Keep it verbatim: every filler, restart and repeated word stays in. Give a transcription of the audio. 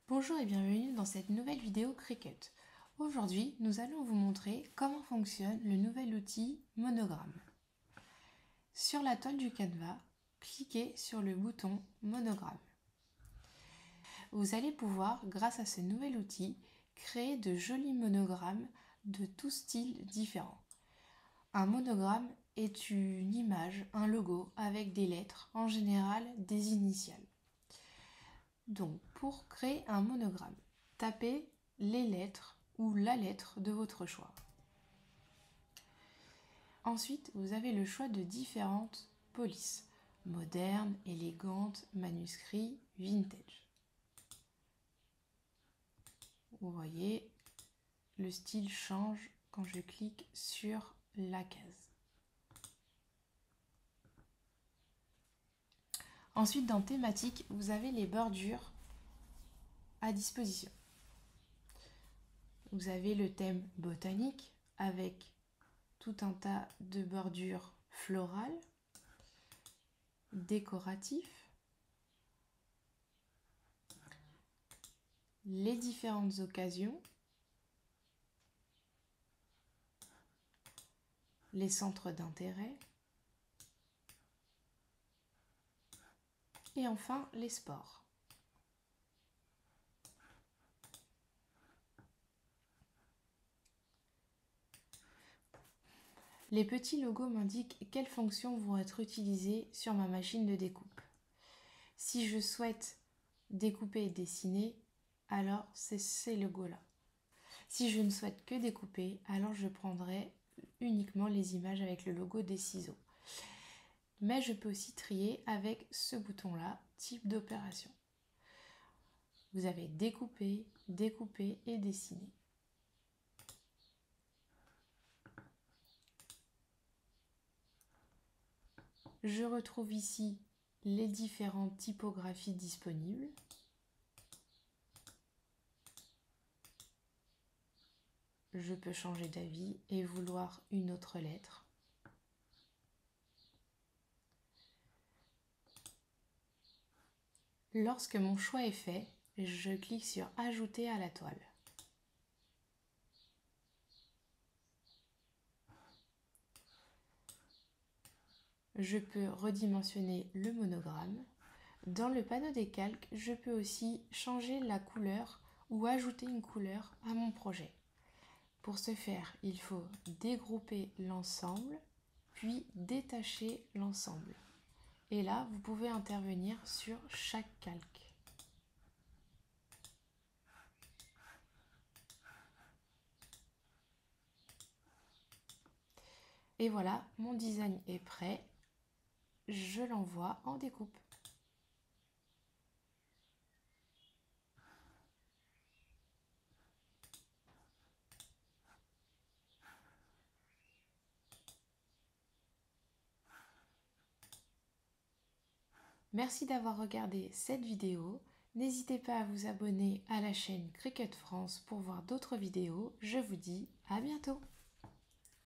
Bonjour et bienvenue dans cette nouvelle vidéo Cricut. Aujourd'hui, nous allons vous montrer comment fonctionne le nouvel outil Monogramme. Sur la toile du Canva, cliquez sur le bouton Monogramme. Vous allez pouvoir, grâce à ce nouvel outil, créer de jolis monogrammes de tous styles différents. Un monogramme est une image, un logo avec des lettres, en général des initiales. Donc, pour créer un monogramme, tapez les lettres ou la lettre de votre choix. Ensuite, vous avez le choix de différentes polices, moderne, élégante, manuscrit, vintage. Vous voyez, le style change quand je clique sur la case. Ensuite, dans thématique, vous avez les bordures à disposition. Vous avez le thème botanique avec tout un tas de bordures florales, décoratifs, les différentes occasions, les centres d'intérêt et enfin les sports. Les petits logos m'indiquent quelles fonctions vont être utilisées sur ma machine de découpe. Si je souhaite découper et dessiner, alors c'est ces logos-là. Si je ne souhaite que découper, alors je prendrai uniquement les images avec le logo des ciseaux. Mais je peux aussi trier avec ce bouton-là, type d'opération. Vous avez découper, découper et dessiner. Je retrouve ici les différentes typographies disponibles. Je peux changer d'avis et vouloir une autre lettre. Lorsque mon choix est fait, je clique sur « Ajouter à la toile ». Je peux redimensionner le monogramme. Dans le panneau des calques, je peux aussi changer la couleur ou ajouter une couleur à mon projet. Pour ce faire, il faut dégrouper l'ensemble, puis détacher l'ensemble. Et là, vous pouvez intervenir sur chaque calque. Et voilà, mon design est prêt. Je l'envoie en découpe. Merci d'avoir regardé cette vidéo. N'hésitez pas à vous abonner à la chaîne Cricut France pour voir d'autres vidéos. Je vous dis à bientôt.